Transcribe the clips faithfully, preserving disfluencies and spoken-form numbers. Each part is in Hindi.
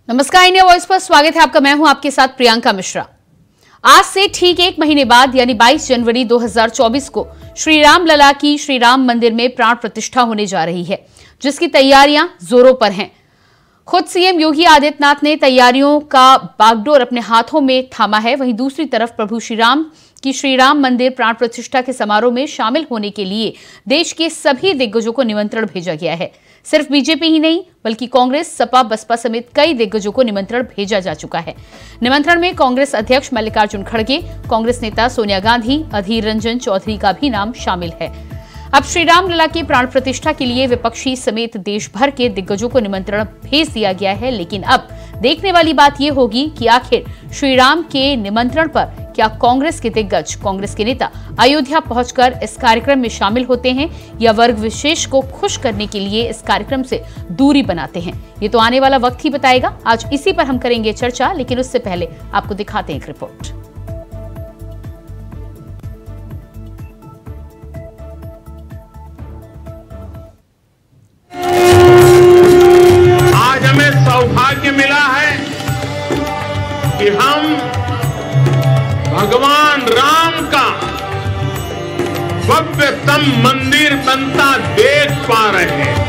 नमस्कार, इंडिया वॉइस पर स्वागत है आपका। मैं हूं आपके साथ प्रियंका मिश्रा। आज से ठीक एक महीने बाद यानी बाईस जनवरी दो हज़ार चौबीस को श्री राम लला की श्री राम मंदिर में प्राण प्रतिष्ठा होने जा रही है, जिसकी तैयारियां जोरों पर हैं। खुद सीएम योगी आदित्यनाथ ने तैयारियों का बागडोर अपने हाथों में थामा है। वहीं दूसरी तरफ प्रभु श्री राम की श्री राम मंदिर प्राण प्रतिष्ठा के समारोह में शामिल होने के लिए देश के सभी दिग्गजों को निमंत्रण भेजा गया है। सिर्फ बीजेपी ही नहीं बल्कि कांग्रेस, सपा, बसपा समेत कई दिग्गजों को निमंत्रण भेजा जा चुका है। निमंत्रण में कांग्रेस अध्यक्ष मल्लिकार्जुन खड़गे, कांग्रेस नेता सोनिया गांधी, अधीर रंजन चौधरी का भी नाम शामिल है। अब श्री राम लला की प्राण प्रतिष्ठा के लिए विपक्षी समेत देश भर के दिग्गजों को निमंत्रण भेज दिया गया है। लेकिन अब देखने वाली बात यह होगी कि आखिर श्री राम के निमंत्रण पर क्या कांग्रेस के दिग्गज, कांग्रेस के नेता अयोध्या पहुंचकर इस कार्यक्रम में शामिल होते हैं या वर्ग विशेष को खुश करने के लिए इस कार्यक्रम से दूरी बनाते हैं। ये तो आने वाला वक्त ही बताएगा। आज इसी पर हम करेंगे चर्चा, लेकिन उससे पहले आपको दिखाते हैं एक रिपोर्ट। आज हमें सौभाग्य मिला है कि हम भगवान राम का भव्यतम मंदिर बनता देख पा रहे हैं।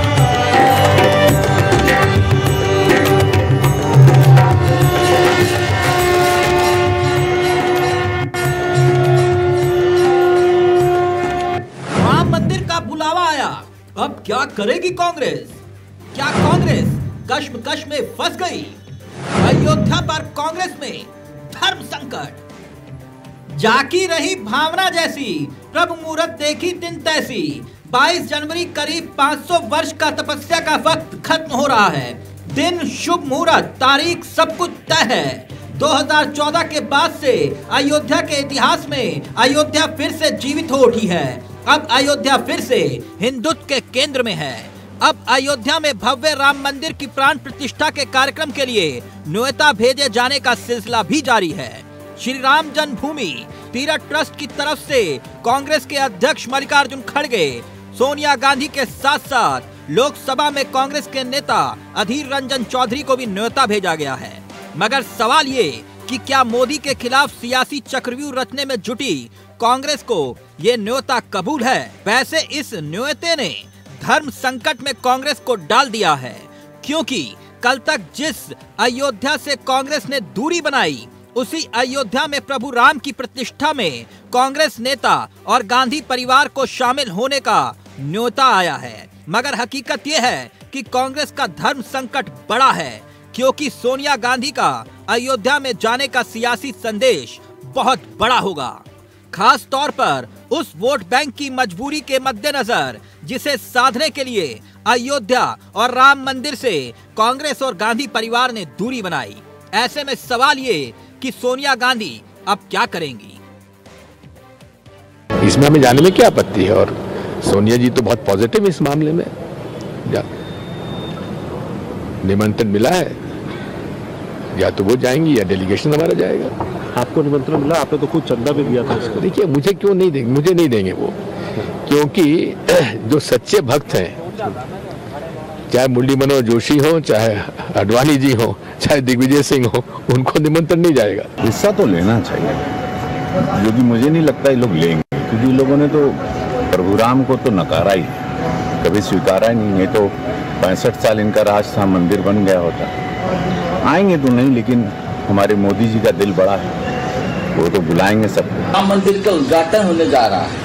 राम मंदिर का बुलावा आया। अब क्या करेगी कांग्रेस? क्या कांग्रेस कश्मकश में फंस गई? अयोध्या पर कांग्रेस में धर्म संकट। जाकी रही भावना जैसी, प्रभु मुहूर्त देखी दिन तैसी। बाईस जनवरी करीब पाँच सौ वर्ष का तपस्या का वक्त खत्म हो रहा है। दिन, शुभ मुहूर्त, तारीख सब कुछ तय है। दो हज़ार चौदह के बाद से अयोध्या के इतिहास में अयोध्या फिर से जीवित हो उठी है। अब अयोध्या फिर से हिंदुत्व के केंद्र में है। अब अयोध्या में भव्य राम मंदिर की प्राण प्रतिष्ठा के कार्यक्रम के लिए न्योता भेजे जाने का सिलसिला भी जारी है। श्री राम जन्मभूमि तीर्थ ट्रस्ट की तरफ से कांग्रेस के अध्यक्ष मल्लिकार्जुन खड़गे, सोनिया गांधी के साथ साथ लोकसभा में कांग्रेस के नेता अधीर रंजन चौधरी को भी न्योता भेजा गया है। मगर सवाल ये कि क्या मोदी के खिलाफ सियासी चक्रव्यूह रचने में जुटी कांग्रेस को ये न्योता कबूल है? वैसे इस न्योते ने धर्म संकट में कांग्रेस को डाल दिया है, क्योंकि कल तक जिस अयोध्या से कांग्रेस ने दूरी बनाई, उसी अयोध्या में प्रभु राम की प्रतिष्ठा में कांग्रेस नेता और गांधी परिवार को शामिल होने का न्योता आया है। मगर हकीकत यह है कि कांग्रेस का धर्म संकट बड़ा है, क्योंकि सोनिया गांधी का अयोध्या में जाने का सियासी संदेश बहुत बड़ा होगा। खास तौर पर उस वोट बैंक की मजबूरी के मद्देनजर जिसे साधने के लिए अयोध्या और राम मंदिर से कांग्रेस और गांधी परिवार ने दूरी बनाई। ऐसे में सवाल ये कि सोनिया गांधी अब क्या करेंगी? इसमें हमें जाने में क्या आपत्ति है? और सोनिया जी तो बहुत पॉजिटिव इस मामले में। निमंत्रण मिला है, या तो वो जाएंगी या डेलीगेशन हमारा जाएगा। आपको निमंत्रण मिला? आपने तो खुद चंदा भी दिया था इसको। देखिए, मुझे क्यों नहीं देंगे? मुझे नहीं देंगे वो, क्योंकि जो सच्चे भक्त हैं, चाहे मुरली मनोहर जोशी हो, चाहे अडवाणी जी हो, चाहे दिग्विजय सिंह हो, उनको निमंत्रण नहीं जाएगा। हिस्सा तो लेना चाहिए, जो कि मुझे नहीं लगता ये लोग लेंगे, क्योंकि लोगों ने तो प्रभु राम को तो नकारा ही, कभी स्वीकारा ही नहीं। नहीं तो पैंसठ साल इनका राज था, मंदिर बन गया होता। आएंगे तो नहीं, लेकिन हमारे मोदी जी का दिल बड़ा है, वो तो बुलाएंगे सबको। राम मंदिर का उद्घाटन होने जा रहा है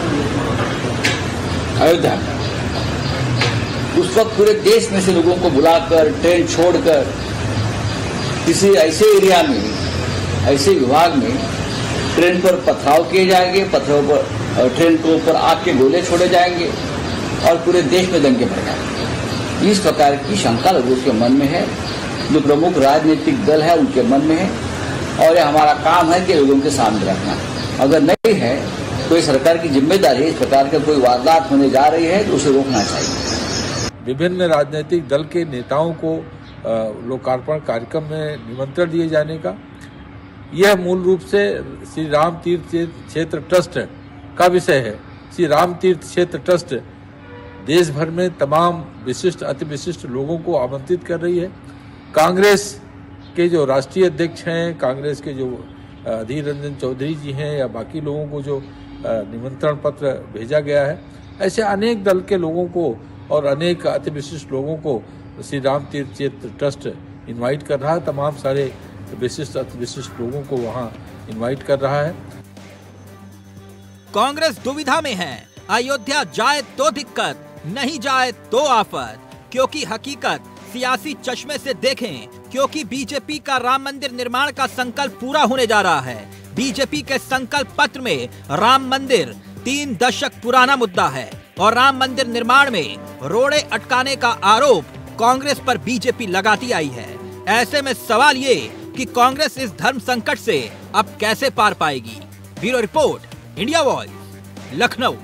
अयोध्या में। उस वक्त पूरे देश में से लोगों को बुलाकर, ट्रेन छोड़कर किसी ऐसे एरिया में, ऐसे विभाग में ट्रेन पर पथराव किए जाएंगे, पथराव पर ट्रेन के ऊपर आग के गोले छोड़े जाएंगे और पूरे देश में दंगे बढ़ जाएंगे। इस प्रकार की शंका लोगों के मन में है, जो प्रमुख राजनीतिक दल है उनके मन में है, और यह हमारा काम है कि लोगों के सामने रखना। अगर नहीं है, कोई सरकार की जिम्मेदारी है, इस प्रकार के कोई वारदात होने जा रही है तो उसे रोकना चाहिए। विभिन्न राजनीतिक दल के नेताओं को लोकार्पण कार्यक्रम में निमंत्रण दिए जाने का, यह मूल रूप से श्री राम तीर्थ क्षेत्र ट्रस्ट का विषय है। श्री राम तीर्थ क्षेत्र ट्रस्ट देश भर में तमाम विशिष्ट अति विशिष्ट लोगों को आमंत्रित कर रही है। कांग्रेस के जो राष्ट्रीय अध्यक्ष हैं, कांग्रेस के जो अधीर रंजन चौधरी जी हैं या बाकी लोगों को जो निमंत्रण पत्र भेजा गया है, ऐसे अनेक दल के लोगों को और अनेक अति विशिष्ट लोगों को श्री राम तीर्थ क्षेत्र ट्रस्ट इनवाइट कर रहा है। तमाम सारे विशिष्ट अति विशिष्ट लोगों को वहां इनवाइट कर रहा है। कांग्रेस दुविधा में है, अयोध्या जाए तो दिक्कत, नहीं जाए तो आफत, क्योंकि हकीकत सियासी चश्मे से देखें, क्योंकि बीजेपी का राम मंदिर निर्माण का संकल्प पूरा होने जा रहा है। बीजेपी के संकल्प पत्र में राम मंदिर तीन दशक पुराना मुद्दा है और राम मंदिर निर्माण में रोड़े अटकाने का आरोप कांग्रेस पर बीजेपी लगाती आई है। ऐसे में सवाल ये कि कांग्रेस इस धर्म संकट से अब कैसे पार पाएगी। Bureau report, India voice, Lucknow.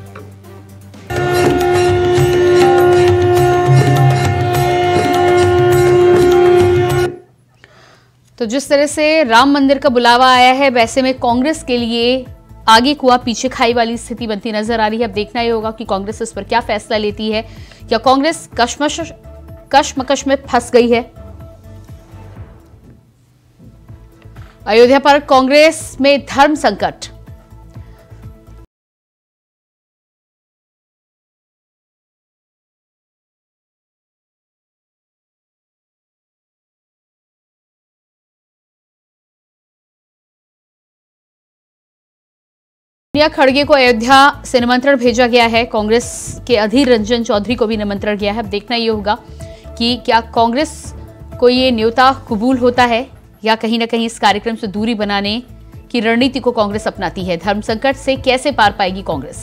तो जिस तरह से राम मंदिर का बुलावा आया है, वैसे में कांग्रेस के लिए आगे कुआ पीछे खाई वाली स्थिति बनती नजर आ रही है। अब देखना ही होगा कि कांग्रेस इस पर क्या फैसला लेती है, या कांग्रेस कशमश कशमकश में फंस गई है। अयोध्या पर कांग्रेस में धर्म संकट। सोनिया खड़गे को अयोध्या से निमंत्रण भेजा गया है। कांग्रेस के अधीर रंजन चौधरी को भी निमंत्रण गया है। अब देखना ये होगा कि क्या कांग्रेस को ये न्योता कबूल होता है या कहीं ना कहीं इस कार्यक्रम से दूरी बनाने की रणनीति को कांग्रेस अपनाती है। धर्म संकट से कैसे पार पाएगी कांग्रेस,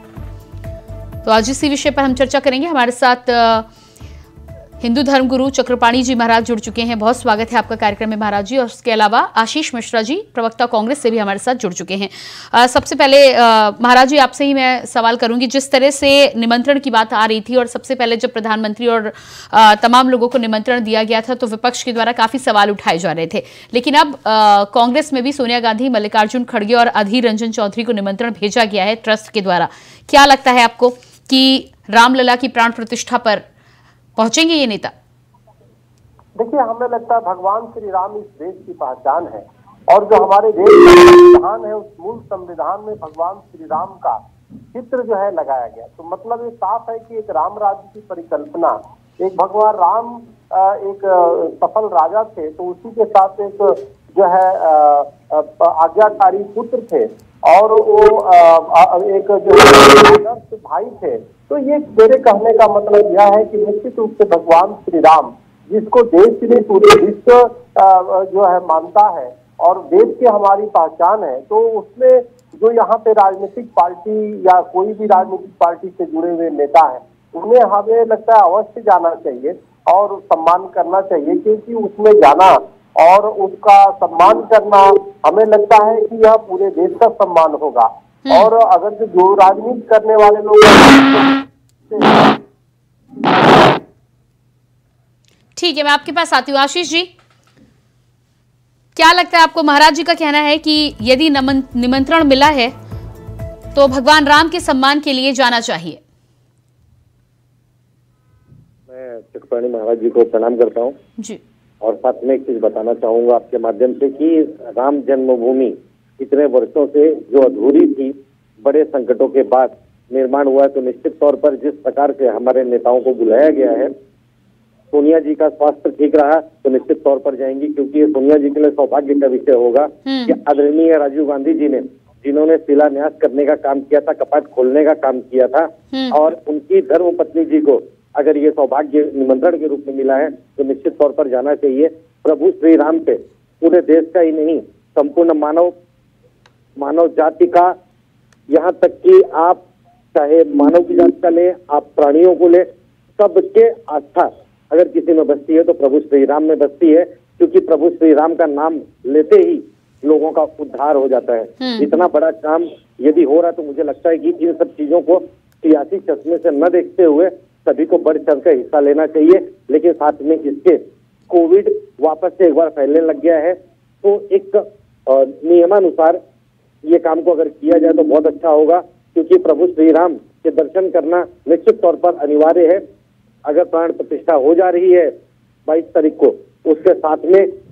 तो आज इसी विषय पर हम चर्चा करेंगे। हमारे साथ हिंदू धर्मगुरु चक्रपाणी जी महाराज जुड़ चुके हैं। बहुत स्वागत है आपका कार्यक्रम में महाराज जी। और उसके अलावा आशीष मिश्रा जी, प्रवक्ता कांग्रेस से भी हमारे साथ जुड़ चुके हैं। आ, सबसे पहले आ, महाराज जी आपसे ही मैं सवाल करूंगी। जिस तरह से निमंत्रण की बात आ रही थी और सबसे पहले जब प्रधानमंत्री और आ, तमाम लोगों को निमंत्रण दिया गया था तो विपक्ष के द्वारा काफी सवाल उठाए जा रहे थे, लेकिन अब आ, कांग्रेस में भी सोनिया गांधी, मल्लिकार्जुन खड़गे और अधीर रंजन चौधरी को निमंत्रण भेजा गया है ट्रस्ट के द्वारा। क्या लगता है आपको कि रामलला की प्राण प्रतिष्ठा पर पहुंचेंगे ये नेता? देखिए, हमें लगता है भगवान श्री राम इस देश की पहचान है और जो हमारे देश का संविधान है उस मूल संविधान में भगवान श्री राम का चित्र जो है लगाया गया। तो मतलब ये साफ है कि एक राम राज्य की परिकल्पना, एक भगवान राम एक सफल राजा थे तो उसी के साथ एक जो है आज्ञाकारी पुत्र थे और वो एक जो आदर्श भाई थे। तो ये मेरे कहने का मतलब यह है कि निश्चित रूप से भगवान श्री राम, जिसको देश ने पूरे विश्व जो है मानता है और देश की हमारी पहचान है, तो उसमें जो यहाँ पे राजनीतिक पार्टी या कोई भी राजनीतिक पार्टी से जुड़े हुए नेता है, उन्हें हमें लगता है अवश्य जाना चाहिए और सम्मान करना चाहिए, क्योंकि उसमें जाना और उसका सम्मान करना हमें लगता है कि यह पूरे देश का सम्मान होगा। और अगर जो राजनीति करने वाले लोग, ठीक है, मैं आपके पास आती हूँ। आशीष जी, क्या लगता है आपको? महाराज जी का कहना है कि यदि निमंत्रण मिला है तो भगवान राम के सम्मान के लिए जाना चाहिए। मैं चक्रपाणी महाराज जी को प्रणाम करता हूँ जी, और साथ में एक चीज बताना चाहूंगा आपके माध्यम से कि राम जन्मभूमि इतने वर्षों से जो अधूरी थी, बड़े संकटों के बाद निर्माण हुआ है, तो निश्चित तौर पर जिस प्रकार से हमारे नेताओं को बुलाया गया है, सोनिया जी का स्वास्थ्य ठीक रहा तो निश्चित तौर पर जाएंगी, क्योंकि ये सोनिया जी के लिए सौभाग्य का विषय होगा कि आदरणीय राजीव गांधी जी ने, जिन्होंने शिलान्यास करने का काम किया था, कपाट खोलने का काम किया था, और उनकी धर्म पत्नी जी को अगर ये सौभाग्य निमंत्रण के रूप में मिला है तो निश्चित तौर पर जाना चाहिए। प्रभु श्री राम पे पूरे देश का ही नहीं, संपूर्ण मानव मानव जाति का, यहाँ तक कि आप चाहे मानव की जाति का ले, आप प्राणियों को ले, सबके आस्था अगर किसी में बसती है तो प्रभु श्री राम में बसती है, क्योंकि प्रभु श्री राम का नाम लेते ही लोगों का उद्धार हो जाता है। इतना बड़ा काम यदि हो रहा तो मुझे लगता है कि इन सब चीजों को सियासी चश्मे से न देखते हुए सभी को बढ़ चढ़ कर हिस्सा लेना चाहिए। लेकिन साथ में इसके कोविड वापस से एक बार फैलने लग गया है, तो एक नियमानुसार ये काम को अगर किया जाए तो बहुत अच्छा होगा, क्योंकि प्रभु श्री राम के दर्शन करना निश्चित तौर पर अनिवार्य है। अगर प्राण प्रतिष्ठा हो जा रही है बाईस तारीख को, उसके साथ में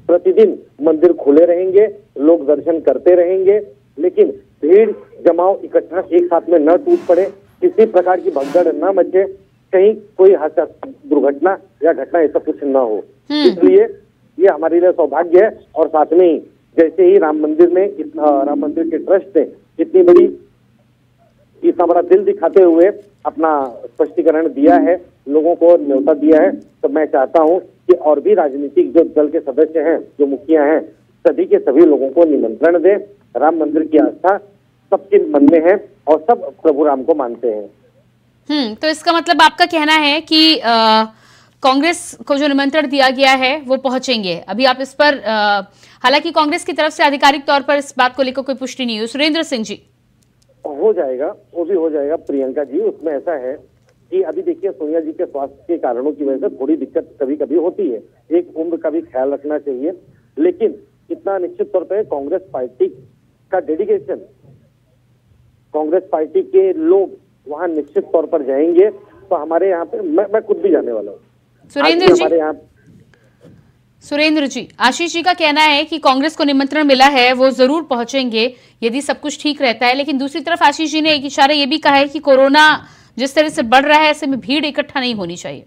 प्रतिदिन मंदिर खुले रहेंगे, लोग दर्शन करते रहेंगे, लेकिन भीड़ जमाव इकट्ठा एक साथ में न टूट पड़े, किसी प्रकार की भगदड़ न मचे, कहीं कोई हादसा दुर्घटना या घटना ऐसा कुछ न हो। इसलिए ये हमारे लिए सौभाग्य है। और साथ में ही जैसे ही राम मंदिर में राम मंदिर के ट्रस्ट ने इतनी बड़ी इतना बड़ा दिल दिखाते हुए अपना स्पष्टीकरण दिया है, लोगों को न्योता दिया है, तो मैं चाहता हूं कि और भी राजनीतिक जो दल के सदस्य हैं, जो मुखिया हैं, सभी के सभी लोगों को निमंत्रण दे। राम मंदिर की आस्था सबके मन में है और सब प्रभु राम को मानते हैं। हम्म तो इसका मतलब आपका कहना है कि आ, कांग्रेस को जो निमंत्रण दिया गया है वो पहुंचेंगे। अभी आप इस पर, हालांकि कांग्रेस की तरफ से आधिकारिक तौर पर इस बात को लेकर कोई पुष्टि नहीं हुई। सुरेंद्र सिंह जी, हो जाएगा, वो भी हो जाएगा प्रियंका जी। उसमें ऐसा है कि अभी देखिए सोनिया जी के स्वास्थ्य के कारणों की वजह से थोड़ी दिक्कत कभी कभी होती है, एक उम्र का भी ख्याल रखना चाहिए, लेकिन इतना निश्चित तौर पर कांग्रेस पार्टी का डेडिकेशन, कांग्रेस पार्टी के लोग वहां निश्चित तौर पर जाएंगे। तो हमारे यहाँ पे मैं मैं खुद भी जाने वाला हूँ। सुरेंद्र जी, हमारे यहाँ सुरेंद्र जी, आशीष जी का कहना है कि कांग्रेस को निमंत्रण मिला है, वो जरूर पहुंचेंगे यदि सब कुछ ठीक रहता है। लेकिन दूसरी तरफ आशीष जी ने एक इशारा ये भी कहा है कि कोरोना जिस तरह से बढ़ रहा है, ऐसे में भीड़ इकट्ठा नहीं होनी चाहिए।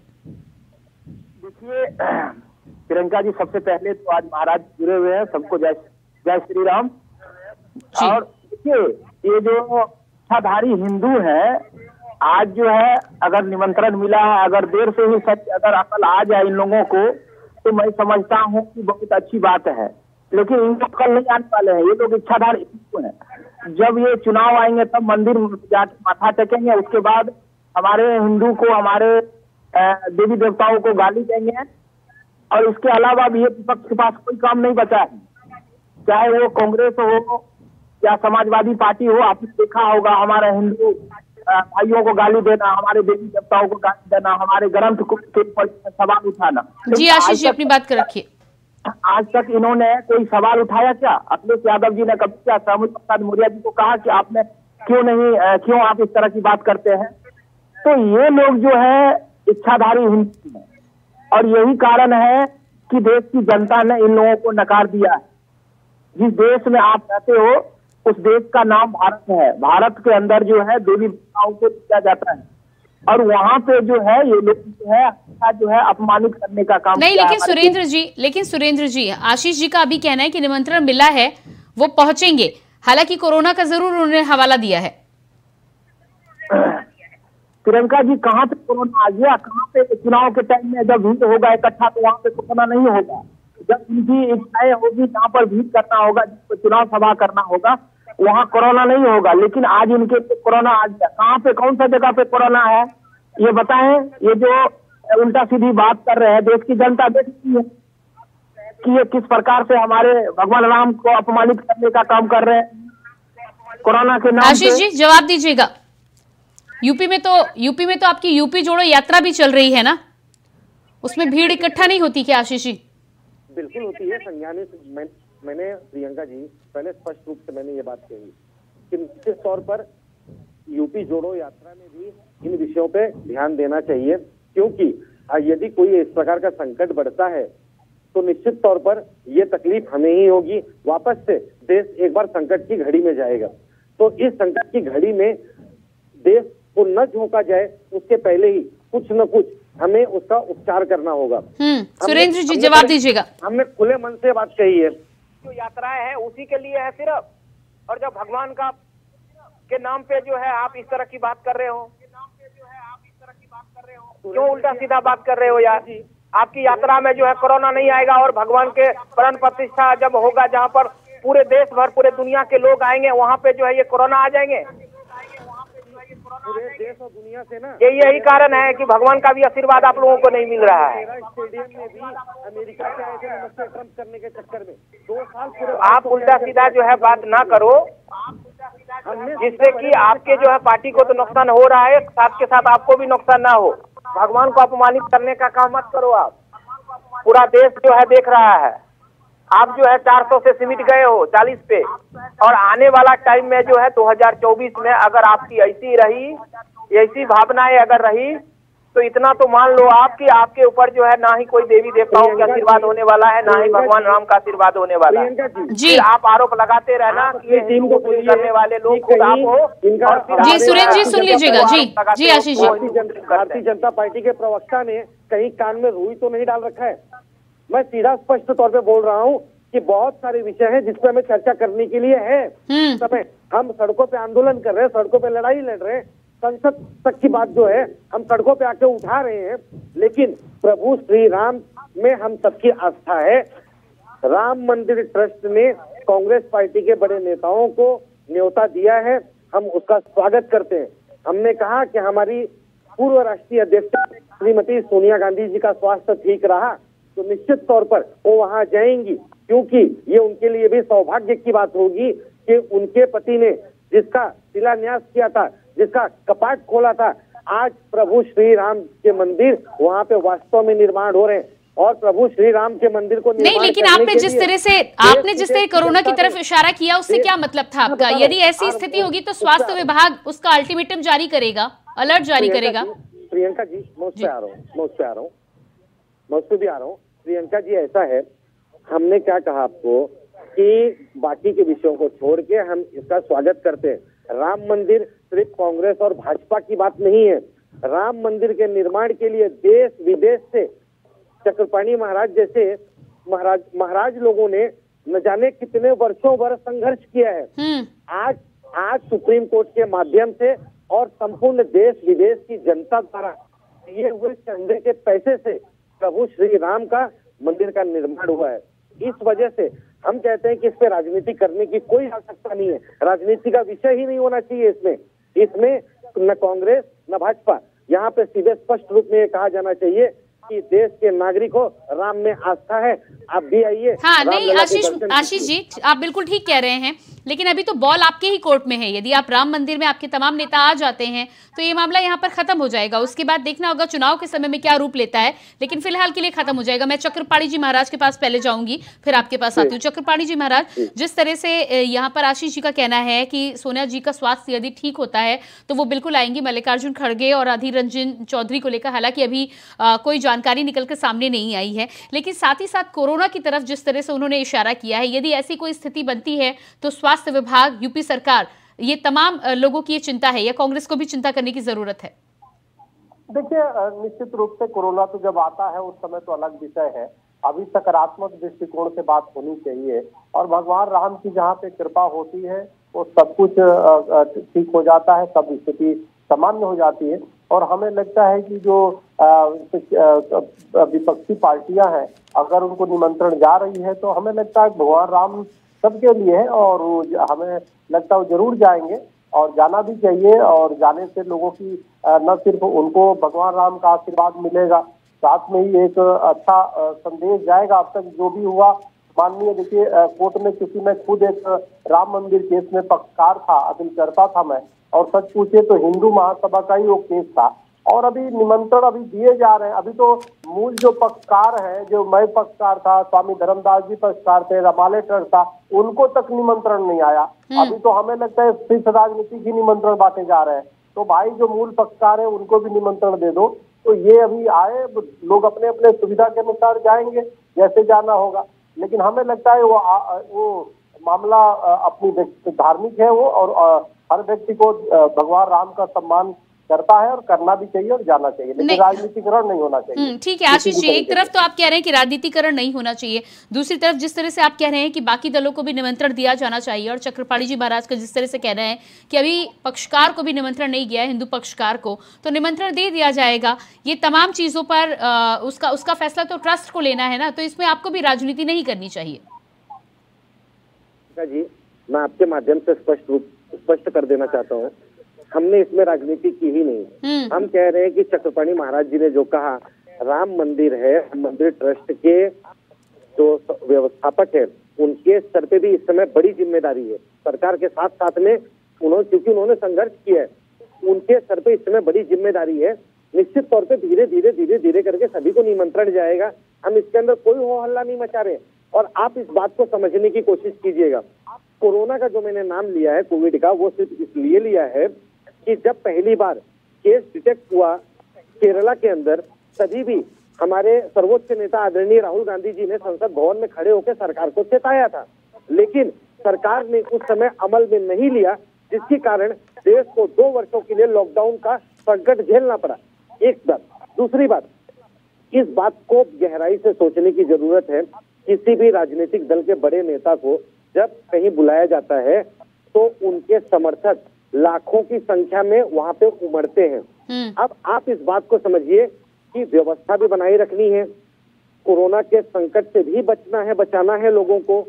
देखिए प्रियंका जी, सबसे पहले तो आज महाराज जुड़े हुए हैं, सबको जय जय श्री राम। और देखिए ये जो इच्छाधारी हिंदू है, आज जो है अगर निमंत्रण मिला है, अगर देर से ही सच अगर अकल आ जाए इन लोगों को, तो मैं समझता हूँ कि बहुत अच्छी बात है। लेकिन इनको कल नहीं आने वाले हैं, ये लोग इच्छाधारी हिंदू हैं। जब ये चुनाव आएंगे तब मंदिर जाके माथा टेकेंगे, उसके बाद हमारे हिंदू को, हमारे देवी देवताओं को गाली देंगे। और इसके अलावा भी ये विपक्ष के पास कोई काम नहीं बचा है, चाहे वो कांग्रेस हो या समाजवादी पार्टी हो। आपने देखा होगा हमारे हिंदू भाइयों को गाली देना, हमारे देवी देवताओं को गाली देना, हमारे ग्रंथ को सवाल उठाना। जी आशीष जी, अपनी बात कर रखिए। आज तक इन्होंने कोई सवाल उठाया क्या? अखिलेश यादव जी ने कभी क्या श्यामा प्रसाद मौर्य जी को कहा कि आपने क्यों नहीं, क्यों आप इस तरह की बात करते हैं? तो ये लोग जो है इच्छाधारी हिंदू हैं, और यही कारण है कि देश की जनता ने इन लोगों को नकार दिया है। जिस देश में आप रहते हो उस देश का नाम भारत है। भारत के अंदर जो है देवी देवताओं को पूजा जाता है, और वहाँ पे जो है ये लोग जो है जो है अपमानित करने का काम नहीं। लेकिन सुरेंद्र जी, लेकिन सुरेंद्र जी, आशीष जी का अभी कहना है कि निमंत्रण मिला है, वो पहुंचेंगे। हालांकि कोरोना का जरूर उन्होंने हवाला दिया है। प्रियंका जी, कहाँ पे कोरोना आ गया? कहाँ पे चुनाव के टाइम में जब भीड़ होगा इकट्ठा, तो वहाँ पे कोरोना नहीं होगा। जब उनकी इच्छाएं होगी जहाँ पर भीड़ करना होगा, चुनाव सभा करना होगा, वहाँ कोरोना नहीं होगा। लेकिन आज इनके कोरोना आ गया। कहाँ पे, कौन सा जगह पे कोरोना है ये बताएं। ये जो उल्टा सीधी बात कर रहे हैं, देश की जनता देखती है कि ये किस प्रकार से हमारे भगवान राम को अपमानित करने का काम कर रहे हैं कोरोना के नाम पे। आशीष जी जवाब दीजिएगा। यूपी में तो यूपी में तो आपकी यूपी जोड़ो यात्रा भी चल रही है ना, उसमें भीड़ इकट्ठा नहीं होती क्या आशीष जी? बिल्कुल होती है संज्ञानी। मैं, मैंने प्रियंका जी पहले स्पष्ट रूप से मैंने ये बात कही कि निश्चित तौर पर यूपी जोड़ो यात्रा में भी इन विषयों पे ध्यान देना चाहिए, क्योंकि यदि कोई इस प्रकार का संकट बढ़ता है तो निश्चित तौर पर ये तकलीफ हमें ही होगी। वापस से देश एक बार संकट की घड़ी में जाएगा, तो इस संकट की घड़ी में देश को न झोंका जाए, उसके पहले ही कुछ न कुछ हमें उसका उपचार करना होगा। सुरेंद्र जी जवाब दीजिएगा। हमने खुले मन से बात कही है। जो यात्राएं हैं उसी के लिए है सिर्फ, और जब भगवान का के नाम पे जो है आप इस तरह की बात कर रहे हो, क्यों उल्टा सीधा बात कर रहे हो यार? आपकी यात्रा में जो है कोरोना नहीं आएगा, और भगवान के प्राण प्रतिष्ठा जब होगा, जहाँ पर पूरे देश भर, पूरे दुनिया के लोग आएंगे, वहाँ पे जो है ये कोरोना आ जाएंगे। पूरे देश और दुनिया से ना, ये यही कारण है कि भगवान का भी आशीर्वाद आप लोगों को नहीं मिल रहा है। स्टेडियम में भी अमेरिका से आए थे नमस्ते ट्रम्प करने के चक्कर में दो साल पूरे। आप उल्टा सीधा जो है बात ना करो, जिससे कि आपके जो है पार्टी को तो नुकसान हो रहा है, साथ के साथ आपको भी नुकसान ना हो। भगवान को अपमानित करने का काम मत करो। आप पूरा देश जो है देख रहा है, आप जो है चार सौ से सिमट गए हो चालीस पे, और आने वाला टाइम में जो है दो हज़ार चौबीस में अगर आपकी ऐसी रही, ऐसी भावनाएं अगर रही, तो इतना तो मान लो आप कि आपके ऊपर जो है ना ही कोई देवी देवताओं का आशीर्वाद होने वाला है, ना ही भगवान राम का आशीर्वाद होने वाला है। जी आप आरोप लगाते रहना कि ये टीम को पूरी करने वाले लोग खुद आप हो। जी सुरेंद्र जी सुन लीजिएगा। जी जी आशीष जी, भारतीय जनता पार्टी के प्रवक्ता ने कहीं कान में रुई तो नहीं डाल रखा है। मैं सीधा स्पष्ट तौर पे बोल रहा हूँ कि बहुत सारे विषय हैं जिस पे हमें चर्चा करने के लिए है। समय हम सड़कों पे आंदोलन कर रहे हैं, सड़कों पे लड़ाई लड़ रहे हैं, संसद तक की बात जो है हम सड़कों पे आके उठा रहे हैं, लेकिन प्रभु श्री राम में हम सबकी आस्था है। राम मंदिर ट्रस्ट ने कांग्रेस पार्टी के बड़े नेताओं को न्योता दिया है, हम उसका स्वागत करते हैं। हमने कहा कि हमारी पूर्व राष्ट्रीय अध्यक्ष श्रीमती सोनिया गांधी जी का स्वास्थ्य ठीक रहा तो निश्चित तौर पर वो वहां जाएंगी, क्योंकि ये उनके लिए भी सौभाग्य की बात होगी कि उनके पति ने जिसका शिलान्यास किया था, जिसका कपाट खोला था, आज प्रभु श्री राम के मंदिर वहां पे वास्तव में निर्माण हो रहे हैं। और प्रभु श्री राम के मंदिर को नहीं, लेकिन आपने जिस तरह से आपने जिस तरह कोरोना की तरफ इशारा किया उससे क्या मतलब था आपका? यदि ऐसी स्थिति होगी तो स्वास्थ्य विभाग उसका अल्टीमेटम जारी करेगा, अलर्ट जारी करेगा। प्रियंका जी मैं उस पे आ रहा हूँ मैं उस पे आ रहा हूँ मैं उस पे भी आ रहा हूँ प्रियंका जी, ऐसा है हमने क्या कहा आपको कि बाकी के विषयों को छोड़ के हम इसका स्वागत करते हैं। राम मंदिर सिर्फ कांग्रेस और भाजपा की बात नहीं है। राम मंदिर के निर्माण के लिए देश विदेश से चक्रपाणी महाराज जैसे महाराज महाराज लोगों ने न जाने कितने वर्षों भर संघर्ष किया है। आज आज सुप्रीम कोर्ट के माध्यम से और संपूर्ण देश विदेश की जनता द्वारा दिए हुए चंदे के पैसे से प्रभु श्री राम का मंदिर का निर्माण हुआ है। इस वजह से हम कहते हैं कि इस पे राजनीति करने की कोई आवश्यकता नहीं है। राजनीति का विषय ही नहीं होना चाहिए इसमें इसमें न कांग्रेस न भाजपा। यहाँ पे सीधे स्पष्ट रूप में ये कहा जाना चाहिए कि देश के नागरिक हो, राम में आस्था है, आप भी आइए। हाँ नहीं आशीष आशीष जी आप बिल्कुल ठीक कह रहे हैं, लेकिन अभी तो बॉल आपके ही कोर्ट में है। यदि आप राम मंदिर में आपके तमाम नेता आ जाते हैं तो ये मामला यहाँ पर खत्म हो जाएगा। उसके बाद देखना होगा चुनाव के समय में क्या रूप लेता है, लेकिन फिलहाल के लिए खत्म हो जाएगा। मैं चक्रपाणी जी महाराज के पास पहले जाऊंगी, फिर आपके पास आती हूँ। चक्रपाणी जी महाराज, जिस तरह से यहाँ पर आशीष जी का कहना है कि सोनिया जी का स्वास्थ्य यदि ठीक होता है तो वो बिल्कुल आएंगी। मल्लिकार्जुन खड़गे और अधीर रंजन चौधरी को लेकर हालांकि अभी आ, कोई जानकारी निकल कर सामने नहीं आई है, लेकिन साथ ही साथ कोरोना की तरफ जिस तरह से उन्होंने इशारा किया है, यदि ऐसी कोई स्थिति बनती है तो स्वास्थ्य विभाग, यूपी सरकार, ये तमाम लोगों की ये चिंता है या कांग्रेस को भी चिंता करने की जरूरत है? देखिए निश्चित रूप से कोरोना तो जब आता है उस समय तो अलग विषय है। अभी सकारात्मक दृष्टिकोण से बात होनी चाहिए और भगवान राम की जहाँ पे कृपा होती है वो सब कुछ ठीक हो जाता है, सब स्थिति सामान्य हो जाती है। और हमें लगता है कि जो विपक्षी पार्टियां हैं अगर उनको निमंत्रण जा रही है तो हमें लगता है भगवान राम सबके लिए है और हमें लगता है वो जरूर जाएंगे और जाना भी चाहिए। और जाने से लोगों की न सिर्फ उनको भगवान राम का आशीर्वाद मिलेगा, साथ में ही एक अच्छा संदेश जाएगा। अब तक जो भी हुआ माननीय देखिए कोर्ट में, क्योंकि मैं खुद एक राम मंदिर केस में पक्षकार था, अपील करता था मैं, और सच पूछे तो हिंदू महासभा का ही वो केस था। और अभी निमंत्रण अभी दिए जा रहे हैं। अभी तो मूल जो पक्षकार है, जो मैं पक्षकार था, स्वामी धर्मदास जी पक्षकार थे, रमाले ट्रस्ट था, उनको तक निमंत्रण नहीं आया। अभी तो हमें लगता है सिर्फ राजनीति की निमंत्रण बांटे जा रहे हैं। तो भाई जो मूल पक्षकार है उनको भी निमंत्रण दे दो। तो ये अभी आए लोग अपने अपने सुविधा के अनुसार जाएंगे जैसे जाना होगा, लेकिन हमें लगता है वो आ, वो मामला अपनी धार्मिक है वो, और हर व्यक्ति को भगवान राम का सम्मान करता है और करना भी चाहिए और जाना चाहिए, लेकिन राजनीतिकरण नहीं होना चाहिए। ठीक है आशीष जी, एक तरफ तो आप कह रहे हैं कि राजनीतिकरण नहीं होना चाहिए, दूसरी तरफ जिस तरह से आप कह रहे हैं कि बाकी दलों को भी निमंत्रण दिया जाना चाहिए, और चक्रपाणी जी महाराज का जिस तरह से कह रहे हैं कि अभी पक्षकार को भी निमंत्रण नहीं गया है, हिंदू पक्षकार को तो निमंत्रण दे दिया जाएगा। ये तमाम चीजों पर आ, उसका उसका फैसला तो ट्रस्ट को लेना है ना, तो इसमें आपको भी राजनीति नहीं करनी चाहिए। जी मैं आपके माध्यम से स्पष्ट रूप स्पष्ट कर देना चाहता हूँ, हमने इसमें राजनीति की ही नहीं। हम कह रहे हैं कि चक्रपाणी महाराज जी ने जो कहा, राम मंदिर है, मंदिर ट्रस्ट के जो व्यवस्थापक है उनके सर पे भी इस समय बड़ी जिम्मेदारी है। सरकार के साथ साथ में उन्होंने, क्योंकि उन्होंने संघर्ष किया है, उनके सर पे इस समय बड़ी जिम्मेदारी है। निश्चित तौर पे धीरे धीरे धीरे धीरे करके सभी को निमंत्रण जाएगा। हम इसके अंदर कोई हो हल्ला नहीं मचा रहे। और आप इस बात को समझने की कोशिश कीजिएगा, कोरोना का जो मैंने नाम लिया है कोविड का, वो सिर्फ इसलिए लिया है कि जब पहली बार केस डिटेक्ट हुआ केरला के अंदर तभी भी हमारे सर्वोच्च नेता आदरणीय राहुल गांधी जी ने संसद भवन में खड़े होकर सरकार को चेताया था, लेकिन सरकार ने उस समय अमल में नहीं लिया, जिसके कारण देश को दो वर्षों के लिए लॉकडाउन का संकट झेलना पड़ा। एक बात। दूसरी बात, इस बात को गहराई से सोचने की जरूरत है। किसी भी राजनीतिक दल के बड़े नेता को जब कहीं बुलाया जाता है तो उनके समर्थक लाखों की संख्या में वहां पे उमड़ते हैं। अब आप इस बात को समझिए कि व्यवस्था भी बनाए रखनी है, कोरोना के संकट से भी बचना है, बचाना है लोगों को,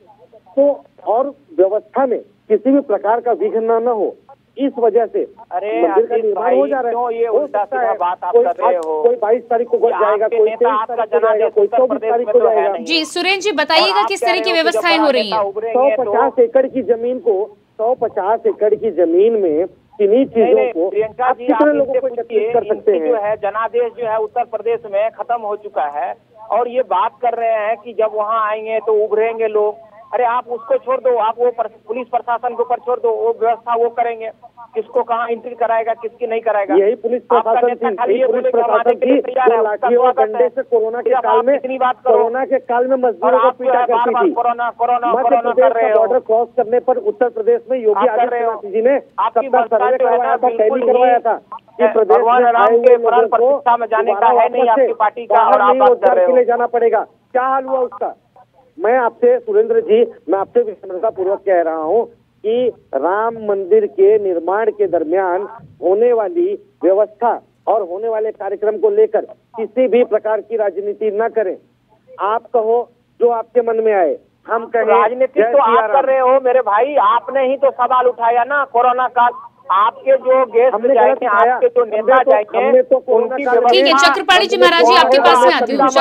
तो और व्यवस्था में किसी भी प्रकार का विघ्न न हो, इस वजह से अरे मंदिर का निर्माण हो जा रहा है। ये उल्टा सीधा बात आप कोई कर रहे हो। कोई बाईस तारीख को जाएगा, कोई तेईस तारीख को जाएगा, कोई चौबीस तारीख को जाएगा। जी सुरेंद्र जी बताइएगा किस तरह की व्यवस्थाएं हो रही है? सौ पचास एकड़ की जमीन को सौ पचास एकड़ की जमीन में किन्हीं चीजों को प्रियंका आप जी कितने आप लोगों को एकत्रित कर सकते हैं? जो है जनादेश जो है उत्तर प्रदेश में खत्म हो चुका है और ये बात कर रहे हैं कि जब वहाँ आएंगे तो उभरेंगे लोग। अरे आप उसको छोड़ दो, आप वो पर, पुलिस प्रशासन के ऊपर छोड़ दो, वो व्यवस्था वो करेंगे, किसको कहाँ एंट्री कराएगा किसकी नहीं कराएगा। यही पुलिस प्रशासन थी, यही पुलिस प्रशासन थी जो लाठियों और डंडे से कोरोना के काल में कोरोना के काल में मजदूरों को पीटा करती थी। कोरोना कोरोना मध्य प्रदेश का बॉर्डर क्रॉस करने पर उत्तर प्रदेश में योगी आदित्यनाथ जी ने सबका सर्वे करवाया था, टैली करवाया था कि प्रदेश में आए हुए लोगों को में जाने का है नहीं आपकी पार्टी का और आप बात कर रहे हो। ले जाना पड़ेगा। क्या हाल हुआ उसका? मैं आपसे सुरेंद्र जी, मैं आपसे विनम्रता पूर्वक कह रहा हूं कि राम मंदिर के निर्माण के दरमियान होने वाली व्यवस्था और होने वाले कार्यक्रम को लेकर किसी भी प्रकार की राजनीति न करें। आप कहो जो आपके मन में आए, हम कहें राजनीति तो आप कर रहे हो मेरे भाई, आपने ही तो सवाल उठाया ना कोरोना काल। आपके जो गेस्ट जाएंगे, आपके जो नेता जाएंगे, ठीक है चक्रपाणी जी महाराज जी आपके पास में आती हूँ।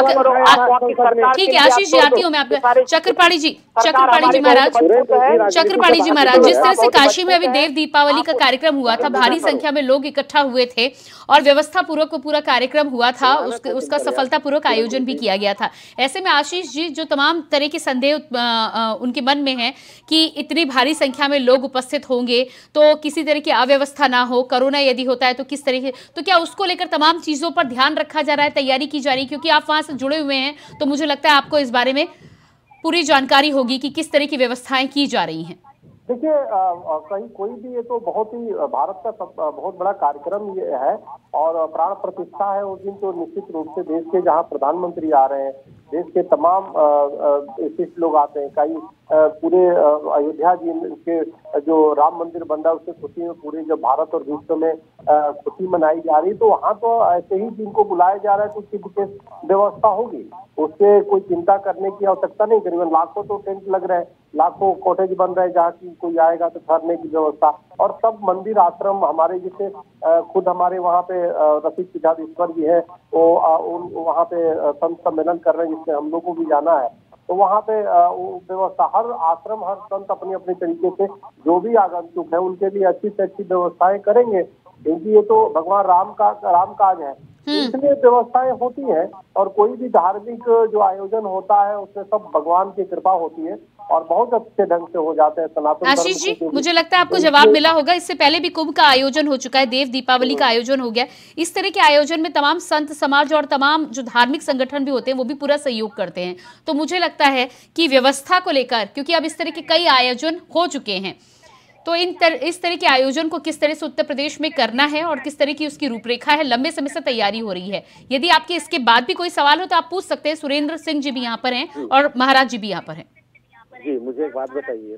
ठीक है आशीष जी आती हूँ मैं आपके चक्रपाणी जी चक्रपाणी जी महाराज चक्रपाणी जी महाराज जिस तरह से काशी में अभी देव दीपावली का कार्यक्रम हुआ था, भारी संख्या में लोग इकट्ठा हुए थे और व्यवस्था पूर्वक वो पूरा कार्यक्रम हुआ था, उसका उसका सफलतापूर्वक आयोजन भी किया गया था। ऐसे में आशीष जी जो तमाम तरह के संदेह उनके मन में है कि इतनी भारी संख्या में लोग उपस्थित होंगे तो किसी तरह की अव्यवस्था ना हो, कोरोना यदि होता है तो किस तरीके, तो क्या उसको लेकर तमाम चीजों पर ध्यान रखा जा रहा है, तैयारी की जा रही है? क्योंकि आप वहां से जुड़े हुए हैं तो मुझे लगता है आपको इस बारे में पूरी जानकारी होगी कि किस तरह की व्यवस्थाएं की जा रही हैं। देखिए कहीं कोई भी, ये तो बहुत ही भारत का सब, बहुत बड़ा कार्यक्रम ये है और प्राण प्रतिष्ठा है उस दिन, तो निश्चित रूप से देश के जहां प्रधानमंत्री आ रहे हैं, देश के तमाम विशिष्ट लोग आते हैं, कई पूरे अयोध्या जी के जो राम मंदिर बन रहा है उससे खुशी में पूरे जो भारत और विश्व में खुशी मनाई जा रही है, तो वहाँ तो ऐसे ही जिनको बुलाया जा रहा है तो उसकी विशेष व्यवस्था होगी, उससे कोई चिंता करने की आवश्यकता नहीं। करीबन लाखों तो टेंट लग रहे हैं, लाखों कॉटेज बन रहे हैं जहाँ की कोई आएगा तो ठहरने की व्यवस्था, और सब मंदिर आश्रम हमारे जैसे खुद हमारे वहाँ पे रसिक पीठाधीश्वर जी है वो वहाँ पे संत सम्मेलन कर रहे हैं जिसमें हम लोग को भी जाना है, तो वहाँ पे व्यवस्था हर आश्रम हर संत अपने अपने तरीके से जो भी आगंतुक है उनके लिए अच्छी से अच्छी व्यवस्थाएं करेंगे, क्योंकि ये तो भगवान राम का राम काज है, इसलिए व्यवस्थाएं होती हैं। और कोई भी धार्मिक जो आयोजन होता है उसमें सब भगवान की कृपा होती है और बहुत अच्छे ढंग से हो जाते हैं। सनातन आशीष जी मुझे लगता है आपको जवाब मिला होगा, इससे पहले भी कुंभ का आयोजन हो चुका है, देव दीपावली का आयोजन हो गया। इस तरह के आयोजन में तमाम संत समाज और तमाम जो धार्मिक संगठन भी होते हैं वो भी पूरा सहयोग करते हैं, तो मुझे लगता है कि व्यवस्था को लेकर, क्योंकि अब इस तरह के कई आयोजन हो चुके हैं, तो इन तर, इस तरह के आयोजन को किस तरह से उत्तर प्रदेश में करना है और किस तरह की उसकी रूपरेखा है, लंबे समय से तैयारी हो रही है। यदि आपके इसके बाद भी कोई सवाल हो तो आप पूछ सकते हैं। सुरेंद्र सिंह जी भी यहाँ पर हैं और महाराज जी भी यहाँ पर हैं। जी मुझे एक बात बताइए,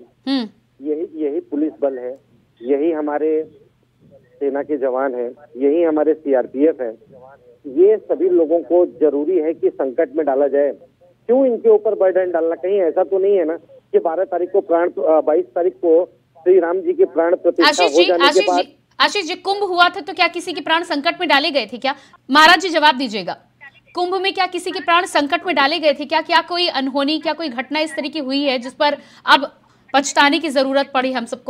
यही यही पुलिस बल है, यही हमारे सेना के जवान हैं, यही हमारे सीआरपीएफ है, ये सभी लोगों को जरूरी है कि संकट में डाला जाए? क्यों इनके ऊपर बर्डन डालना? कहीं ऐसा तो नहीं है ना कि बारह तारीख को प्राण बाईस तारीख को श्री राम जी के प्राण प्रतिष्ठा हो जाने के बाद। आशीष जी कुंभ हुआ था तो क्या किसी के प्राण संकट में डाले गए थे क्या? महाराज जी जवाब दीजिएगा, कुंभ में क्या किसी के प्राण संकट में डाले गए थे क्या? क्या कोई अनहोनी, क्या कोई घटना इस तरह की हुई है जिस पर अब पछताने की जरूरत पड़ी हम सबको?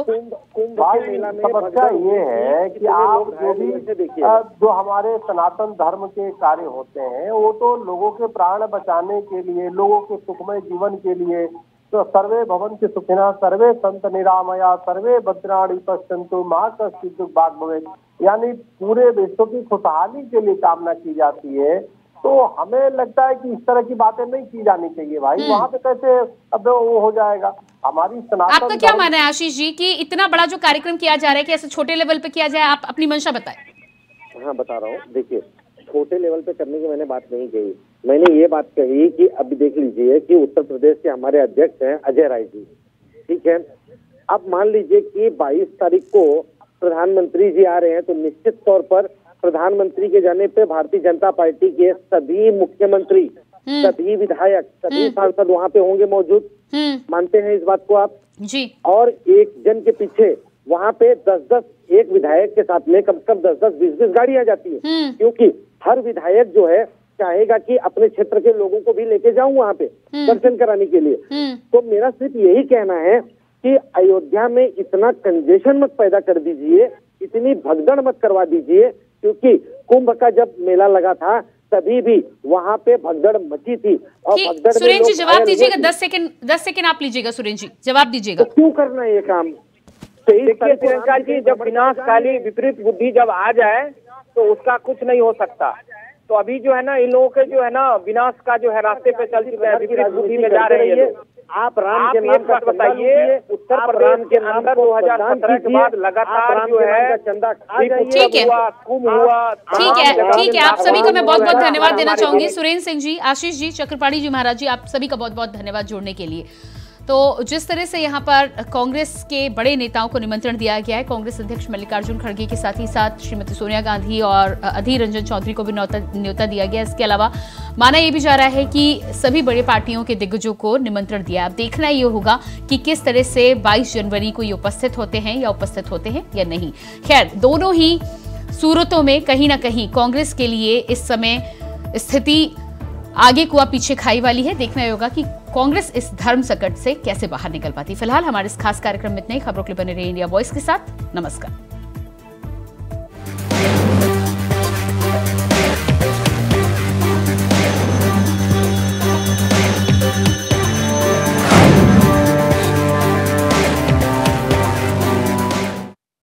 समस्या ये है कि आप जो भी जो हमारे सनातन धर्म के कार्य होते हैं वो तो लोगों के प्राण बचाने के लिए, लोगों के सुखमय जीवन के लिए, तो सर्वे भवन्तु सुखिनः सर्वे सन्तु निरामया सर्वे भद्राणि पश्यन्तु मा कश्चित् दुःखभाग् भवेत्, यानी पूरे विश्व की खुशहाली के लिए कामना की जाती है, तो हमें लगता है कि इस तरह की बातें नहीं की जानी चाहिए भाई। वहां पे कैसे अब वो हो जाएगा। हमारी सनातन आपका क्या मानना है आशीष जी कि इतना बड़ा जो कार्यक्रम किया जा रहा है कि ऐसे छोटे लेवल पे किया जाए? आप अपनी मंशा बताएं। हाँ बता रहा हूँ, देखिए छोटे लेवल पे करने की मैंने बात नहीं कही। मैंने ये बात कही कि अभी देख लीजिए कि उत्तर प्रदेश के हमारे अध्यक्ष हैं अजय राय जी, ठीक है। अब मान लीजिए कि बाईस तारीख को प्रधानमंत्री जी आ रहे हैं, तो निश्चित तौर पर प्रधानमंत्री के जाने पे भारतीय जनता पार्टी के सभी मुख्यमंत्री, सभी विधायक, सभी सांसद वहाँ पे होंगे मौजूद। मानते हैं इस बात को आप? जी। और एक जन के पीछे वहाँ पे दस दस, एक विधायक के साथ में कम से कम दस दस बीस बीस गाड़ियां जाती है, क्योंकि हर विधायक जो है चाहेगा कि अपने क्षेत्र के लोगों को भी लेके जाऊं वहाँ पे दर्शन कराने के लिए। तो मेरा सिर्फ यही कहना है कि अयोध्या में इतना कंजेशन मत पैदा कर दीजिए, इतनी भगदड़ मत करवा दीजिए, क्योंकि कुंभ का जब मेला लगा था तभी भी वहाँ पे भगदड़ मची थी। और भगदड़ सुरेंद्र जी जवाब दीजिएगा, दस सेकंड दस सेकंड आप लीजिएगा। सुरेंद्र जी जवाब दीजिएगा। तो क्यों करना है ये काम? देखिए प्रियंका जी, जब विनाशकाली विपरीत बुद्धि जब आ जाए तो उसका कुछ नहीं हो सकता। तो अभी जो है ना इन लोगों के जो है ना विनाश का जो है रास्ते पे चल चुके हैं, विपरीत बुद्धि में जा रहे हैं। आप राम के नाम का बताइए, उत्तर प्रदेश के अंदर दो हजार सत्रह के बाद लगातार जो है चंदा ठीक है कुंभ हुआ। ठीक है ठीक है आप सभी का मैं बहुत बहुत धन्यवाद देना चाहूंगी। सुरेंद्र सिंह जी, आशीष जी, चक्रपाणी जी, महाराज जी, आप सभी का बहुत बहुत धन्यवाद जुड़ने के लिए। तो जिस तरह से यहाँ पर कांग्रेस के बड़े नेताओं को निमंत्रण दिया गया है, कांग्रेस अध्यक्ष मल्लिकार्जुन खड़गे के साथ ही साथ श्रीमती सोनिया गांधी और अधीर रंजन चौधरी को भी न्योता दिया गया। इसके अलावा माना यह भी जा रहा है कि सभी बड़ी पार्टियों के दिग्गजों को निमंत्रण दिया। अब देखना ये होगा कि किस तरह से बाईस जनवरी को ये उपस्थित होते हैं या उपस्थित होते हैं या नहीं। खैर, दोनों ही सूरतों में कहीं ना कहीं कांग्रेस के लिए इस समय स्थिति आगे कुआ पीछे खाई वाली है। देखना होगा कि कांग्रेस इस धर्म संकट से कैसे बाहर निकल पाती। फिलहाल हमारे इस खास कार्यक्रम में इतने ही। खबरों के लिए बने रहिए इंडिया वॉइस के साथ। नमस्कार।